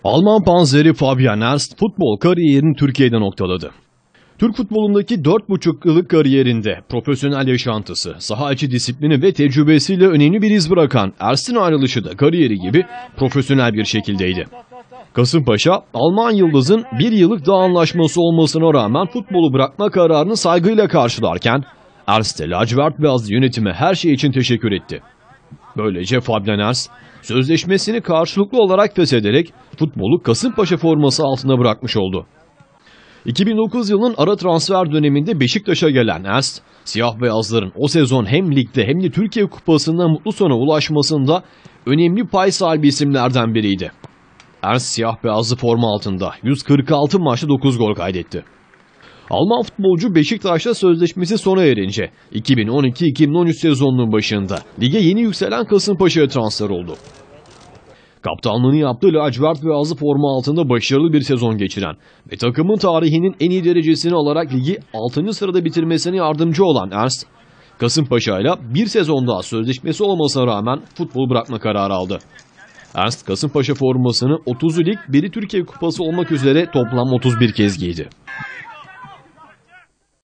Alman panzeri Fabian Ernst futbol kariyerini Türkiye'de noktaladı. Türk futbolundaki 4,5 yıllık kariyerinde profesyonel yaşantısı, saha içi disiplini ve tecrübesiyle önemli bir iz bırakan Ernst'in ayrılışı da kariyeri gibi profesyonel bir şekildeydi. Kasımpaşa, Alman yıldızın bir yıllık daha anlaşması olmasına rağmen futbolu bırakma kararını saygıyla karşılarken Ernst'e lacivert beyazlı yönetime her şey için teşekkür etti. Böylece Fabian Ernst sözleşmesini karşılıklı olarak feshederek futbolu Kasımpaşa forması altına bırakmış oldu. 2009 yılının ara transfer döneminde Beşiktaş'a gelen Ernst, siyah beyazların o sezon hem ligde hem de Türkiye Kupası'nda mutlu sona ulaşmasında önemli pay sahibi isimlerden biriydi. Ernst siyah beyazlı forma altında 146 maçta 9 gol kaydetti. Alman futbolcu Beşiktaş'ta sözleşmesi sona erince 2012-2013 sezonunun başında lige yeni yükselen Kasımpaşa'ya transfer oldu. Kaptanlığını yaptığı lacivert beyazlı forma altında başarılı bir sezon geçiren ve takımın tarihinin en iyi derecesini alarak ligi 6. sırada bitirmesine yardımcı olan Ernst, Kasımpaşa'yla bir sezon daha sözleşmesi olmasına rağmen futbol bırakma kararı aldı. Ernst, Kasımpaşa formasını 30'u lig, biri Türkiye Kupası olmak üzere toplam 31 kez giydi.